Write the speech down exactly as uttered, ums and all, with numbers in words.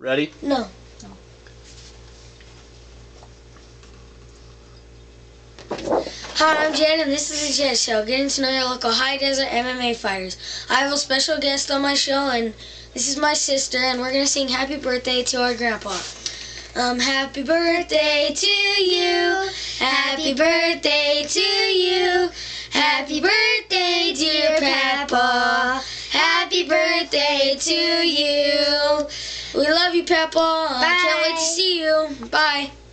Ready? No. Hi, I'm Jen, and this is the Jeds Show, getting to know your local high desert M M A fighters. I have a special guest on my show, and this is my sister, and we're going to sing happy birthday to our grandpa. Um, happy birthday to you, happy birthday to you, happy birthday dear Papa, happy birthday to you. We love you, Papa. I can't wait to see you. Bye.